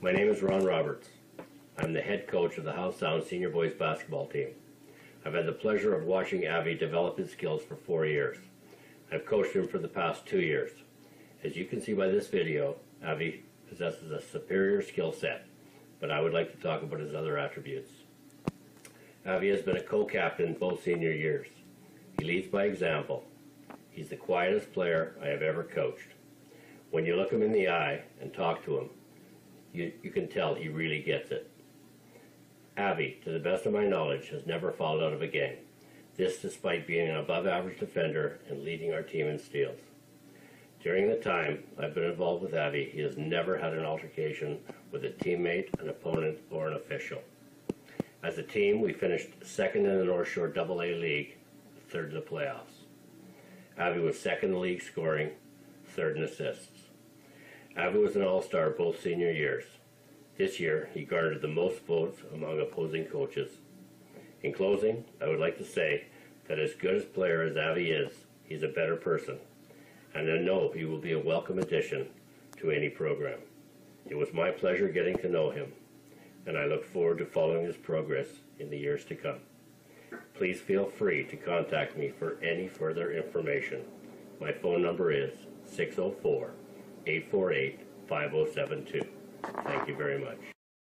My name is Ron Roberts. I'm the head coach of the Howe Sound Senior Boys Basketball team. I've had the pleasure of watching Avi develop his skills for 4 years. I've coached him for the past 2 years. As you can see by this video, Avi possesses a superior skill set, but I would like to talk about his other attributes. Avi has been a co-captain both senior years. He leads by example. He's the quietest player I have ever coached. When you look him in the eye and talk to him, you can tell he really gets it. Avi, to the best of my knowledge, has never fouled out of a game. This despite being an above-average defender and leading our team in steals. During the time I've been involved with Avi, he has never had an altercation with a teammate, an opponent, or an official. As a team, we finished second in the North Shore AA League, third in the playoffs. Avi was second in the league scoring, third in assists. Avi was an all-star both senior years. This year, he garnered the most votes among opposing coaches. In closing, I would like to say that as good a player as Avi is, he's a better person, and I know he will be a welcome addition to any program. It was my pleasure getting to know him, and I look forward to following his progress in the years to come. Please feel free to contact me for any further information. My phone number is 604-848-5072. Thank you very much.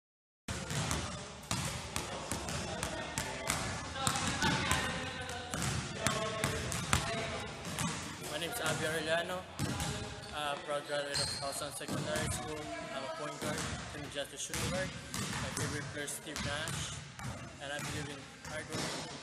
My name is Avi Arellano, proud graduate of Howe Sound Secondary School. I'm a point guard, and just a shooting guard. My favorite player is Steve Nash, and I believe in hard work and teamwork.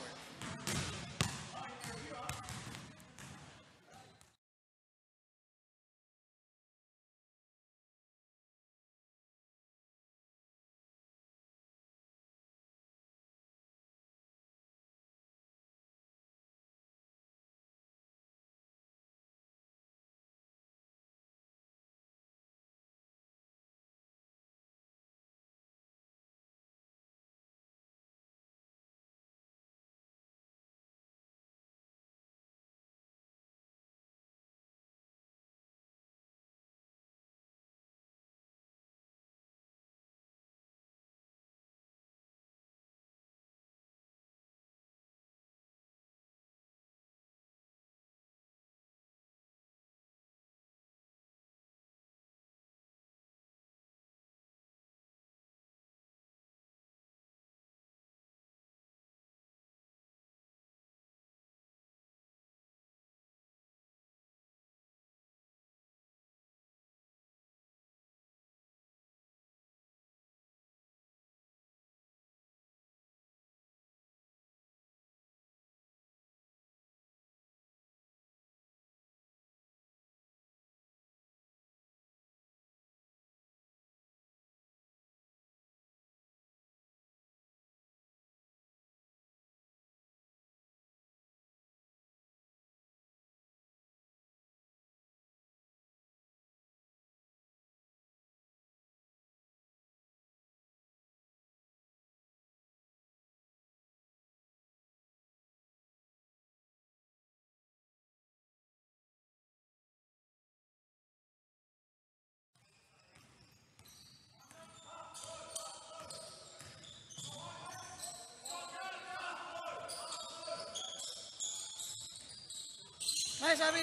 Nice, Avi.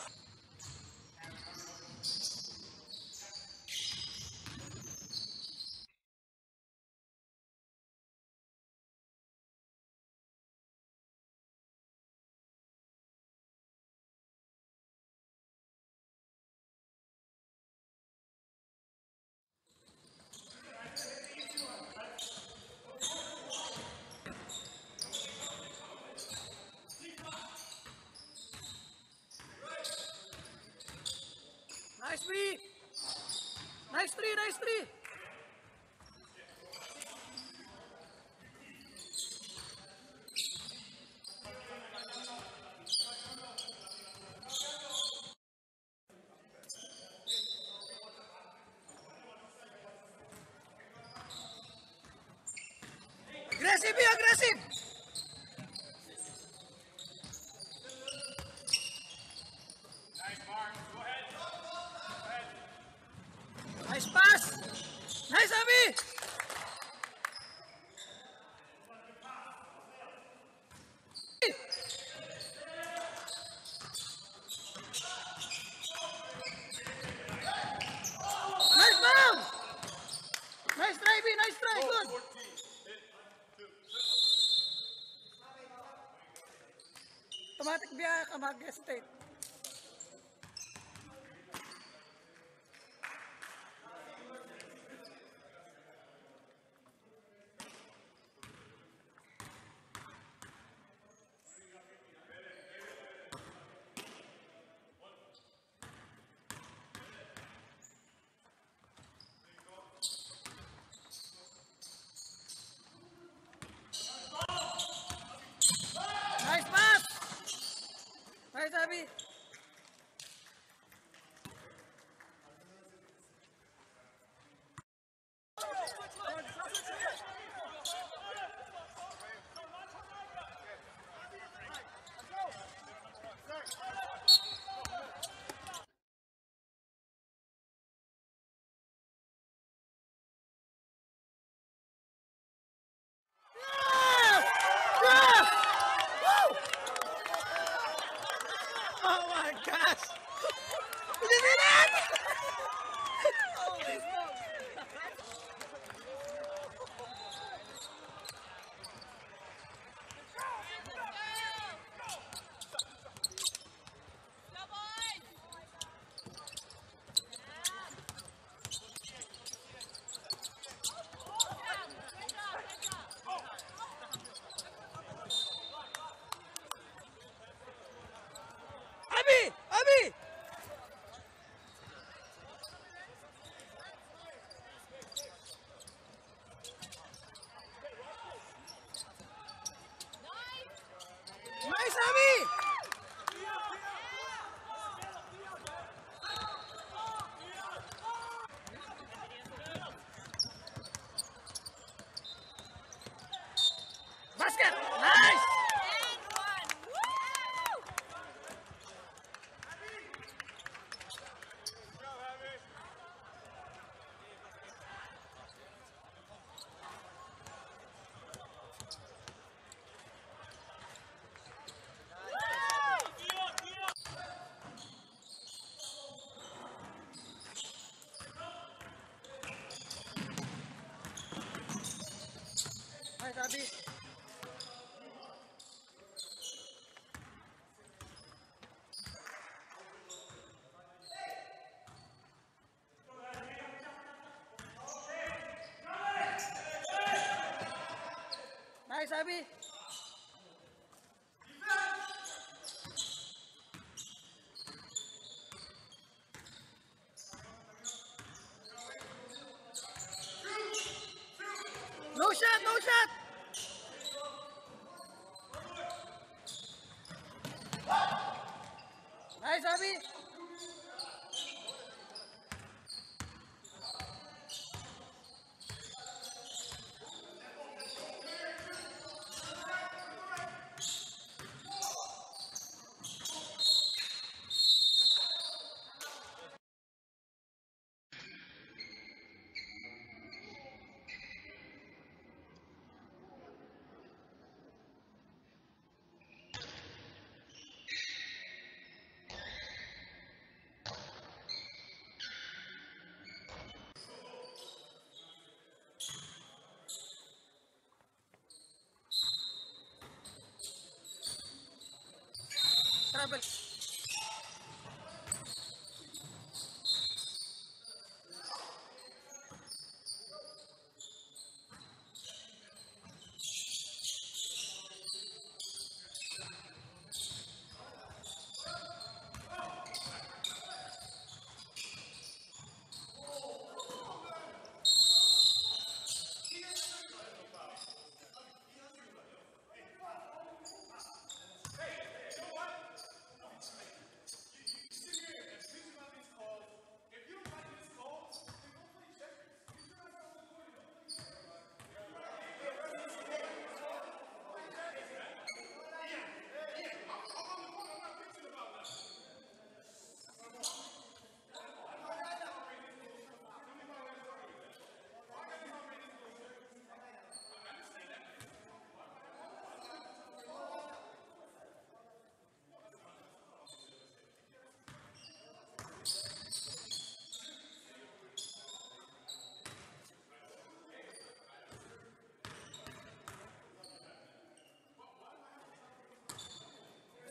Nice three. Nice three, nice three. Aggressive, be aggressive. Nice pass. Nice, Tumatik biya Camagüey State. Nice pass! Nice, Abby. Yes! Yes! Woo! Oh my gosh! Did you see that? Holy smokes! Abby! Abby! Nice, Abby! Basket! Nice! Nice, Abby. Nice, Abby. No shot, no shot. Nice, Abby. Travel.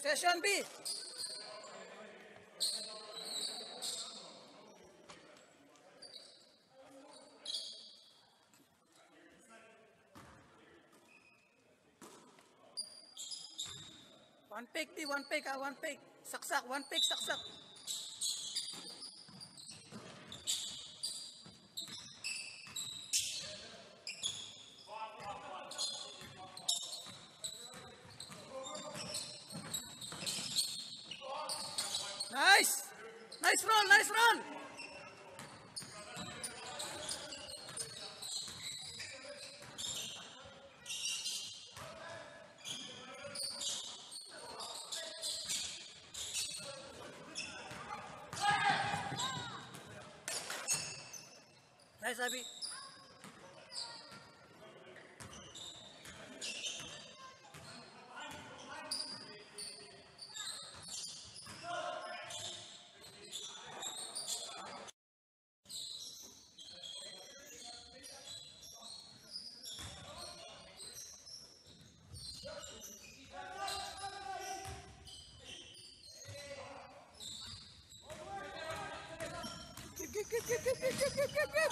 Session B. One pick, T, one pick, one pick. Saksak, one pick, saksak. Nice! Nice run, nice run! Nice, Abby. Give.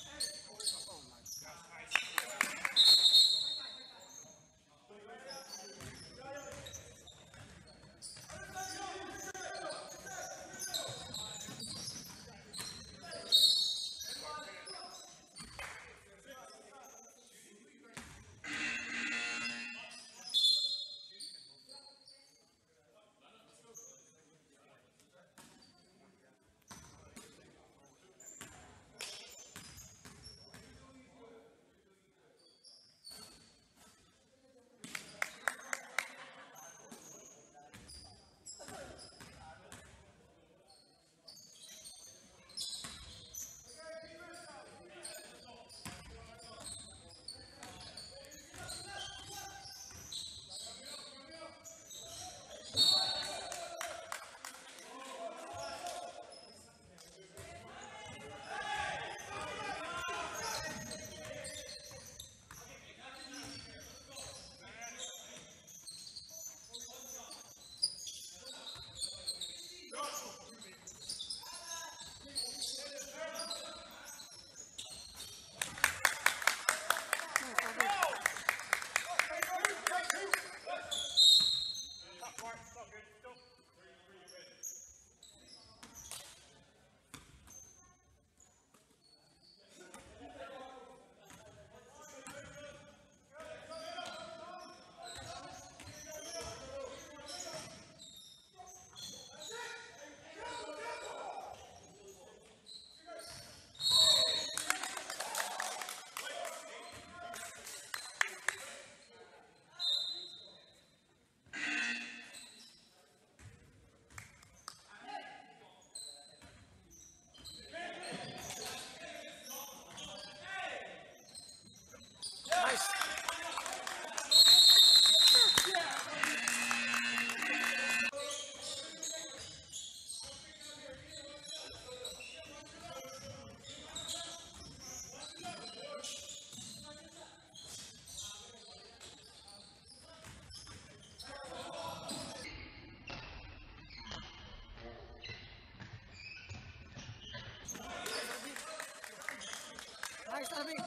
Nice, Abby.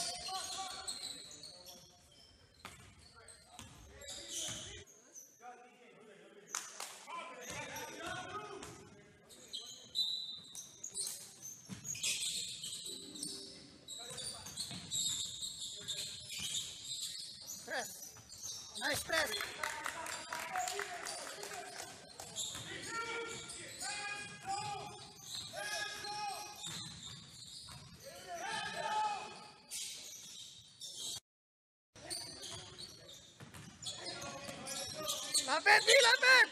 Press. Nice press. Lapit, B, lapit!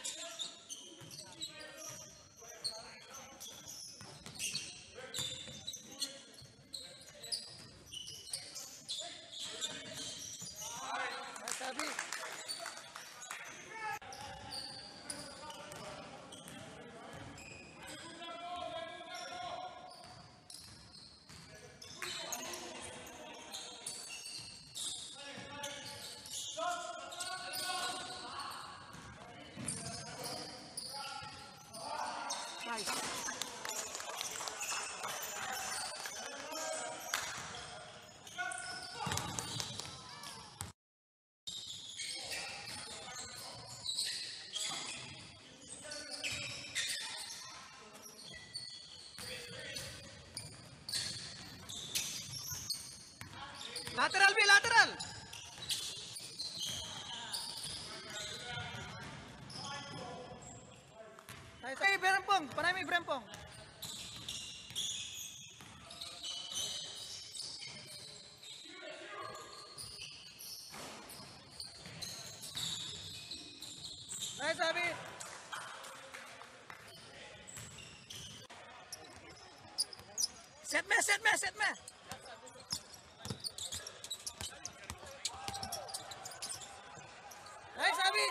Nice, Abby. Nice. Lateral, B, lateral. Nice. Hey, Berempong. Panay may Berempong. Nice, Abi. Set me, set me, set me. Nice, Abi.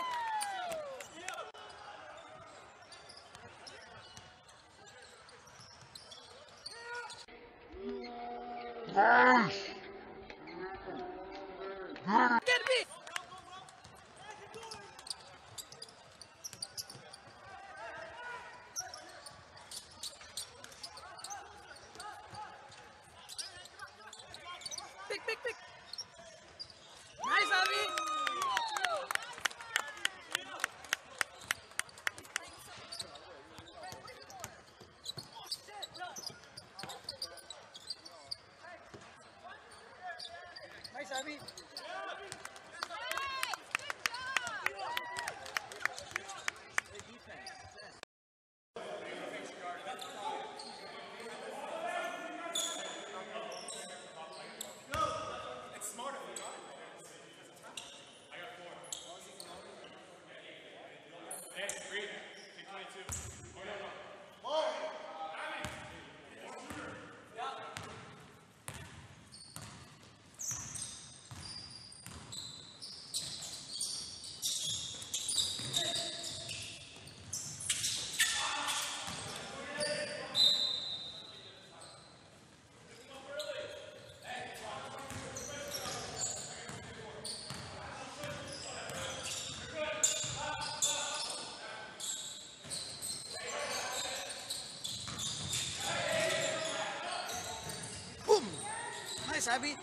Get me. Pick, pick, pick. Nice, Abi. Nice, Abi. Boom. Nice, Abi.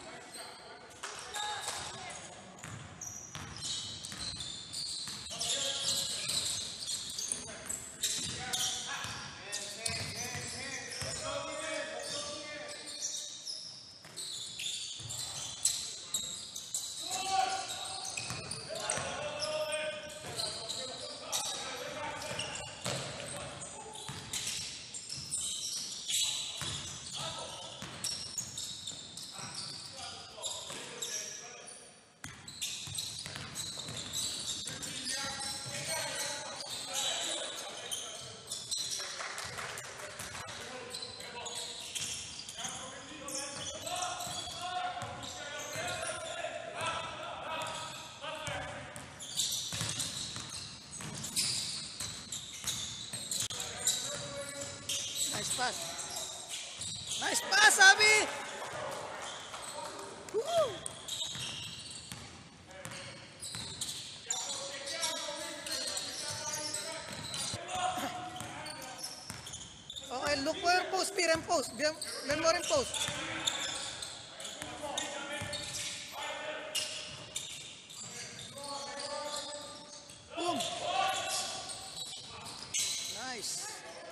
Nice pass. Nice pass, Abi. Woo. Okay, look for your post, peer and post. Learn more in post. Boom. Nice.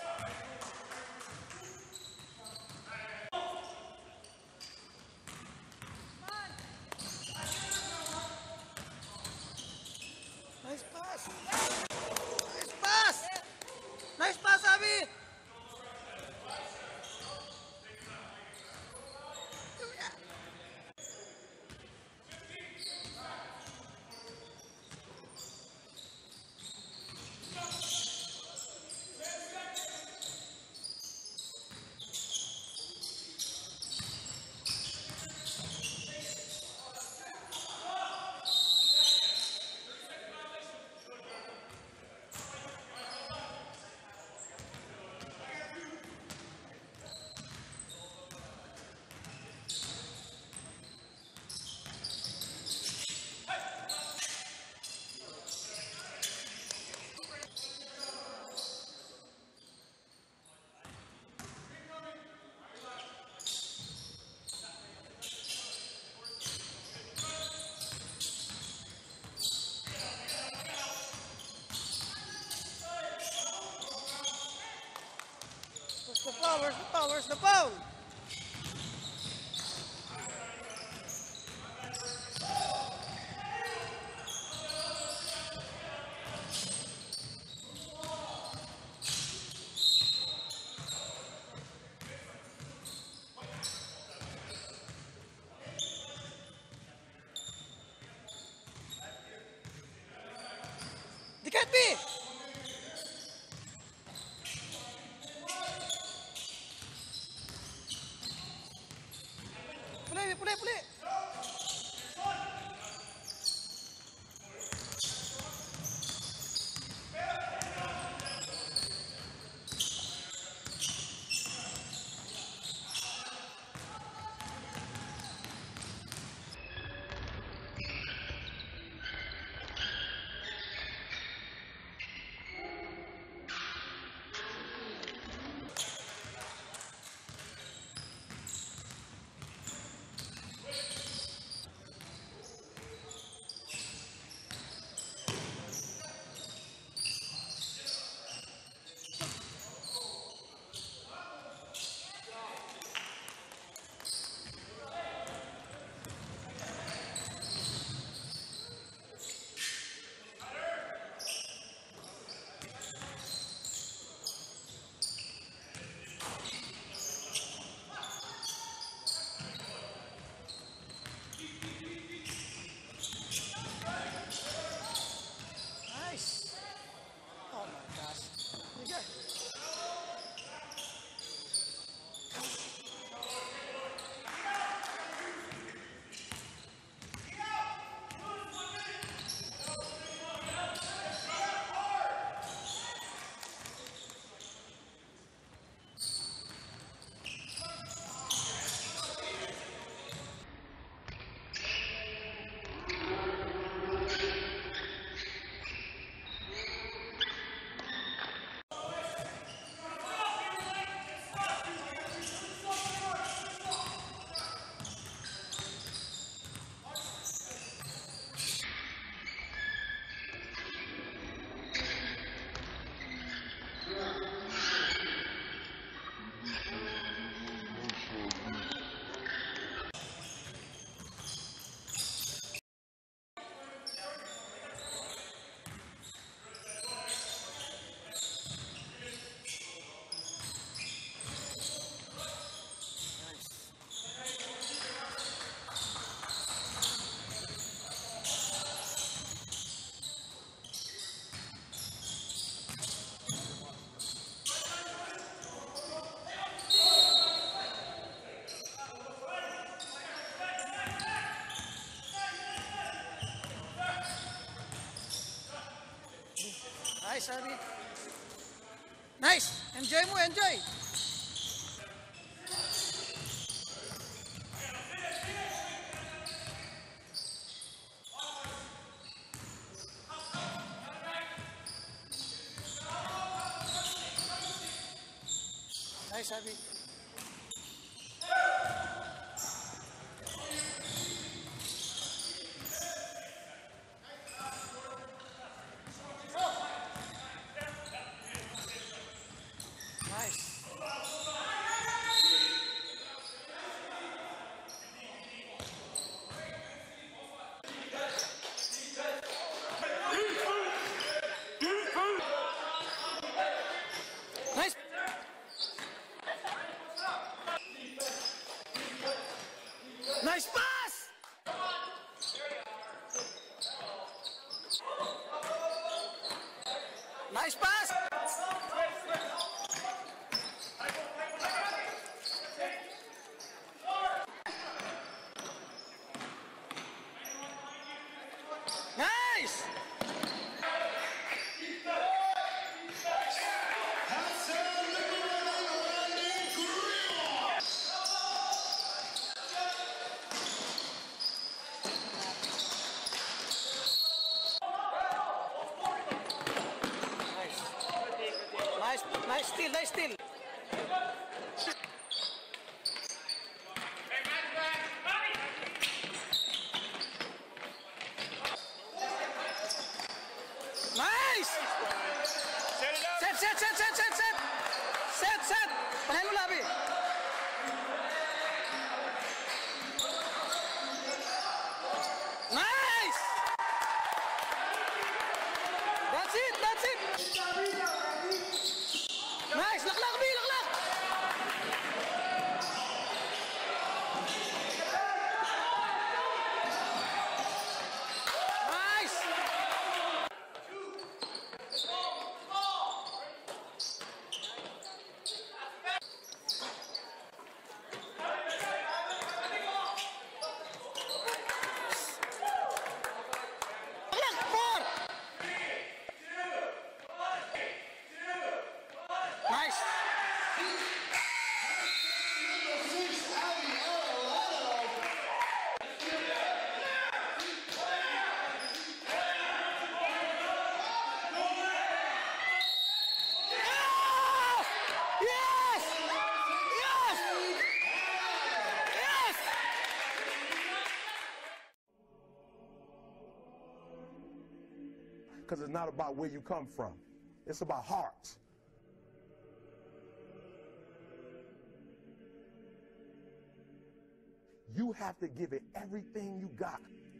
Nice pass. Nice pass. Nice pass, Abi. foul? Where's the foul? Where's the foul? They can't be! Puli! Nice! Oh my gosh. You got nice, Abby. Nice! Enjoy mo, enjoy! Nice, Abby. Nice. Nice. Nice pass. Nice pass. Nice. Nice steal. Nice! Set! Panahin mo labi. because it's not about where you come from. It's about heart. You have to give it everything you got.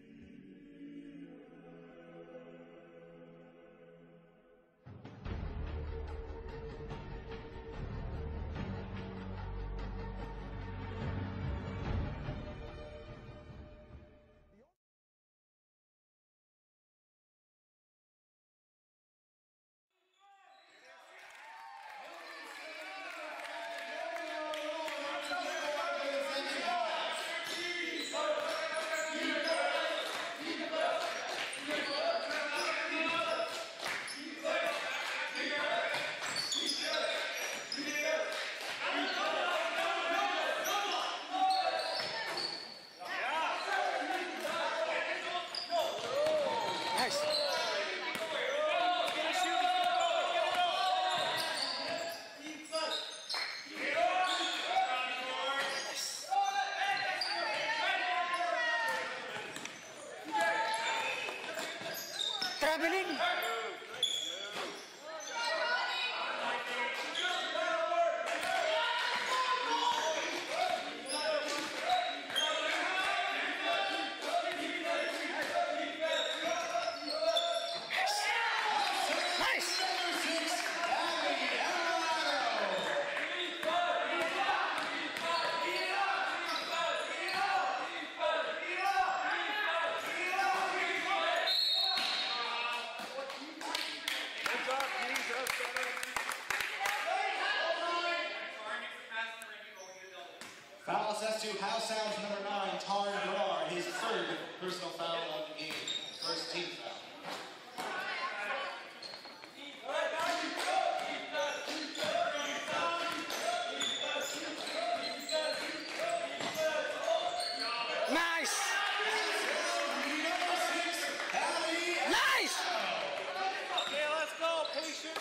Traveling. Foul assessed to House Sounds number 9, Taran Gerard, his third personal foul of the game. First team foul. Nice. Nice. Okay, let's go. Patient.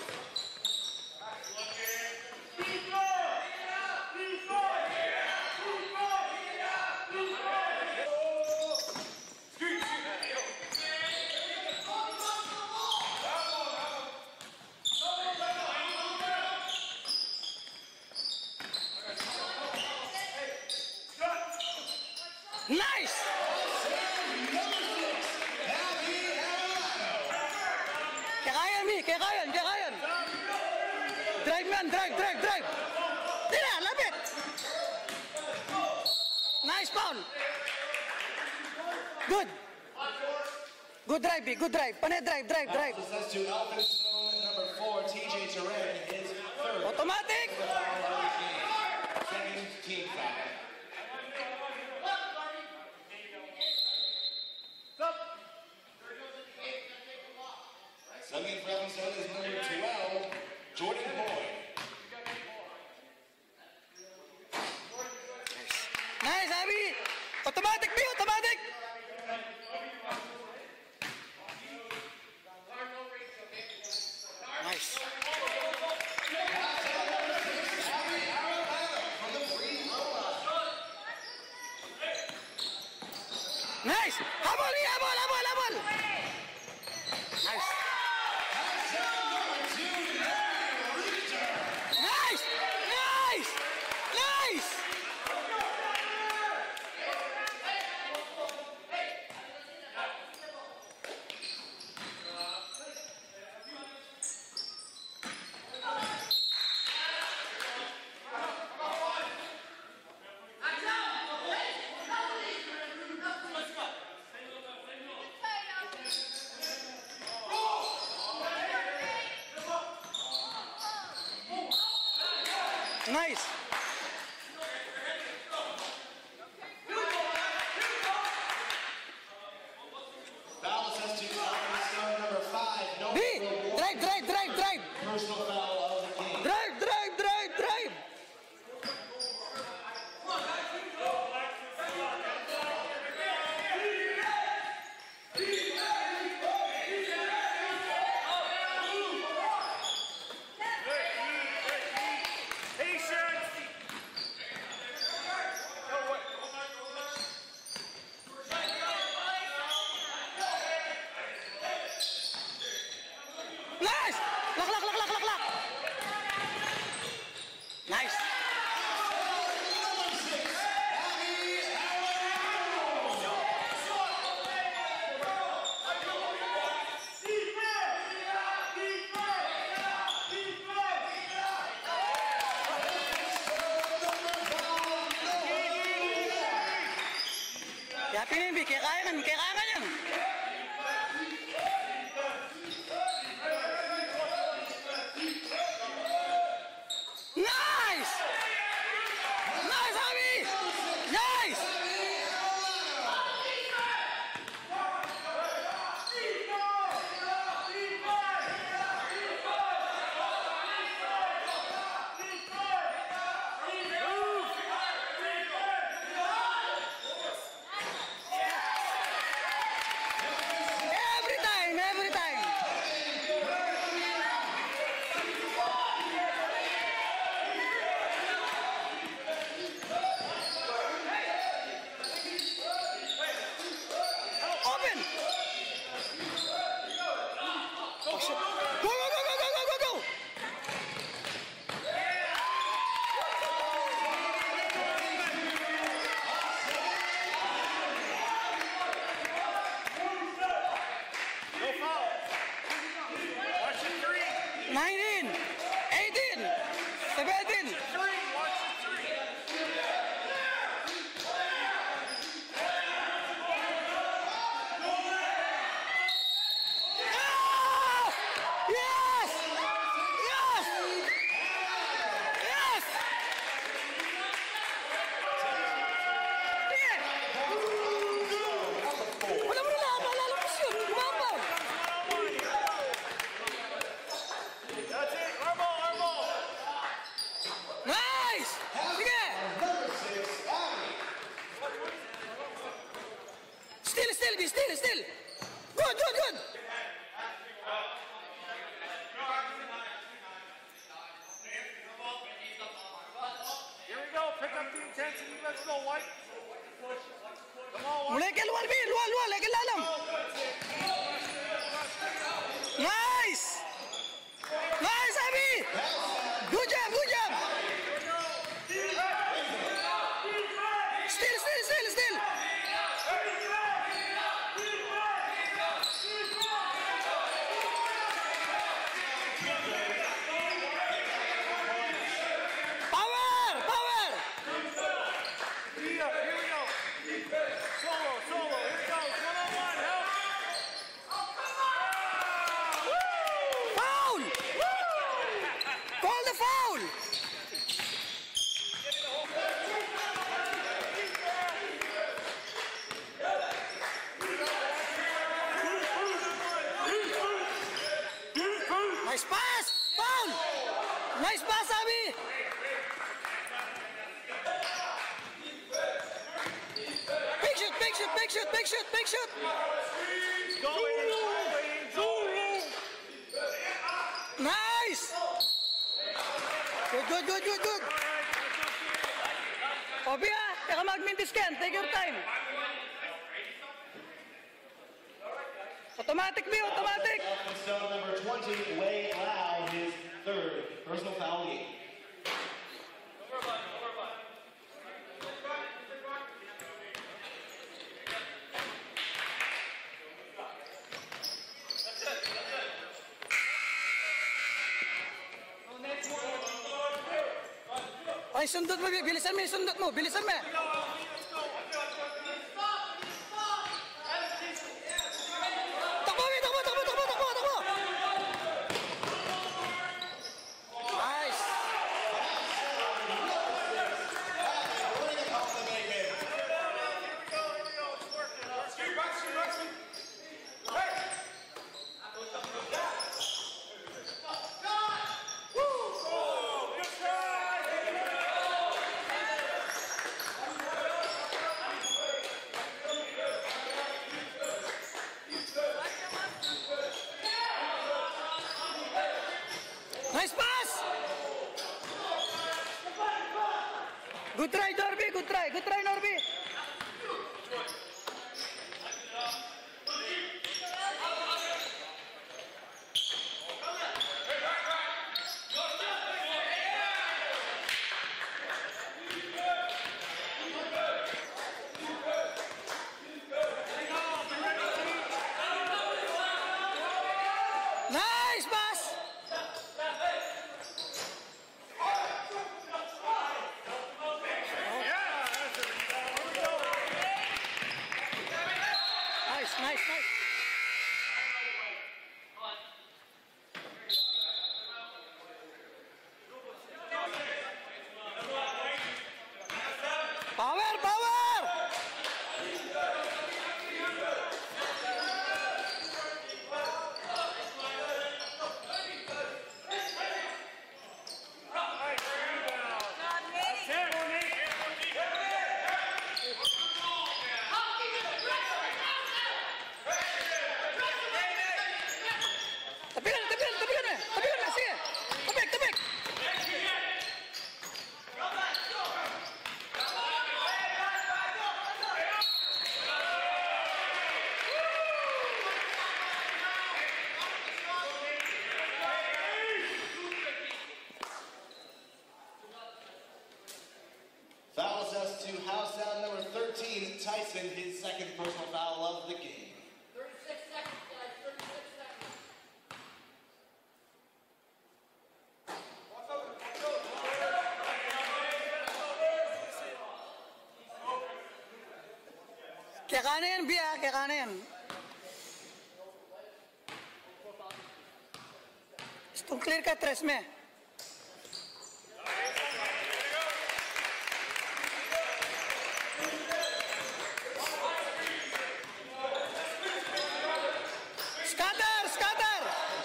Nice. Kay Ryan. Drive man, drive. Tira, lapit. Nice foul. Good drive. Panay drive. Foul assessed to Alvin Stone number 4, TJ Turin, his third Automatic. foul of the game. Second team foul. Subbing for Alvin Stone is number 12, Jordan Boyd. Nice, Abby. Automatic. Nice. Nice. Habol. Nice. Nice. Nice. Foul assessed to Alvin Stone number 5, no B. Drive. personal foul of the game. Drive. Kailangan yan. Nice! Nice, Abby! Nice! Every time, every time. Open! Oh, shit. Go, go, go, go, go, go, go, go! No foul. Watch the three. 19, 18, 17. Three. Watch the three. Ah! Yes! Yes! Yes! Sige! Wala mo na lahat, malalabas yun. Gumabang! That's it. Our ball, our ball. Nice! Sige! Number 6, Abby. Still, still, be still, still! Good, good, good! Here we go. Pick up the intensity. Let's go, White. Come on, White. Mulai ke luar, Bin! Luar, luar, lagi dalam! Nice! Nice, Abby! Good job, good job! Still, still, still, still! Power! Power! Here we go. Solo, solo. Here it goes. One-on-one. Help. Foul! Call the foul! Nice pass! Foul! Nice pass, Abby! Big shoot, big shoot, big shoot, big shoot, big shoot! Nice! Good, good, good, good, good! Obi ah, teka mag-mintis ka, take your time. Automatic, B, automatic! Stone number 20, Wei Lau, his third personal foul game. Ay, sundot mo, bilisan mo, sundot mo, bilisan mo. Takbo, B, takbo, takbo, takbo, takbo, takbo. Nice. Nice pass! Good try, Norby. Good try. Good try, Norby. Nice pass! Yeah, that's a rebound. kanan, Bia, ke kanan. Tuh clear ka tres me. Scatter, scatter.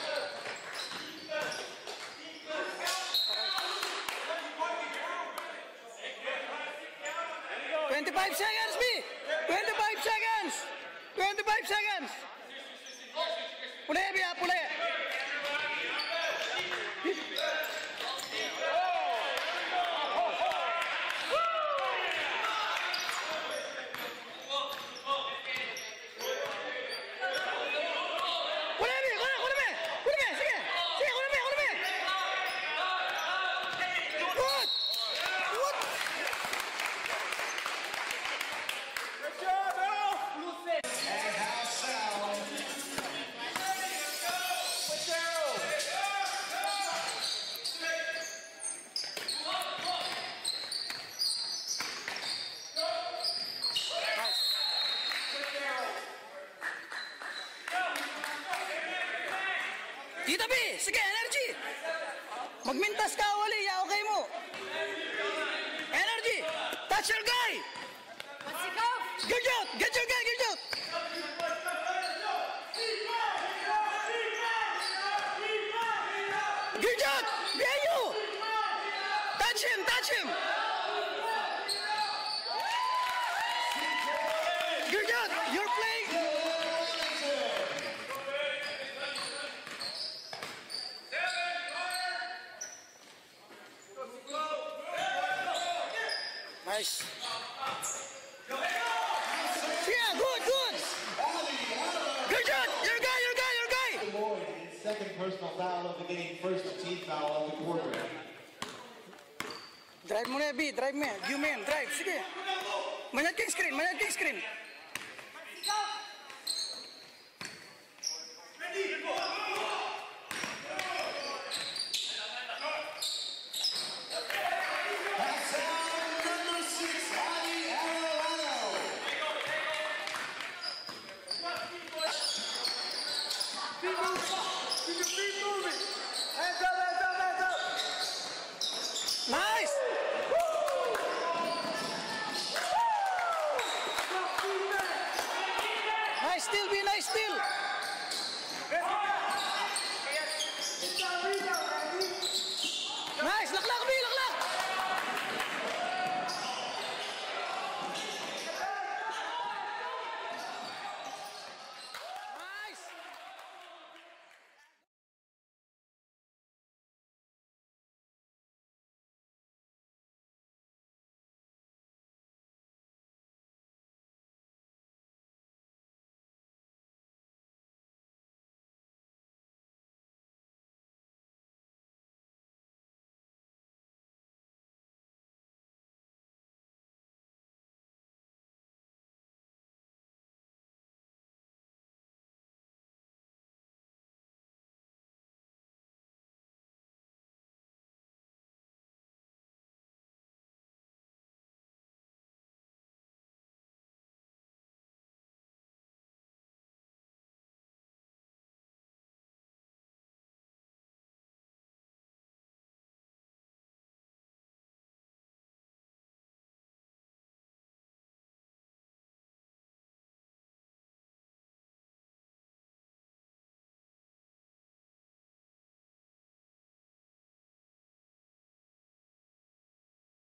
25 seconds, B. 25 seconds. 25 seconds. Pule, Bia, pule. And House Sound. Dito, B. Sige, energy. Magmintas ka, wali. Okay mo. Energy. Touch your guy. Good job. Get your guy. Good job. Good job. Behind you. Touch him. Touch him. Good job. You're playing. Nice. Yeah, good, good. Good job. Your guy, your guy, your guy. Lloyd, his second personal foul of the game, first team foul of the quarter. Drive mo na, B. Drive mo. You man, drive. Sige. Manyan king screen, manyan king screen. House Sound number 6, Adi Arellano. Nice. Nice steal, B. Nice steal. Nice. Laklak, B.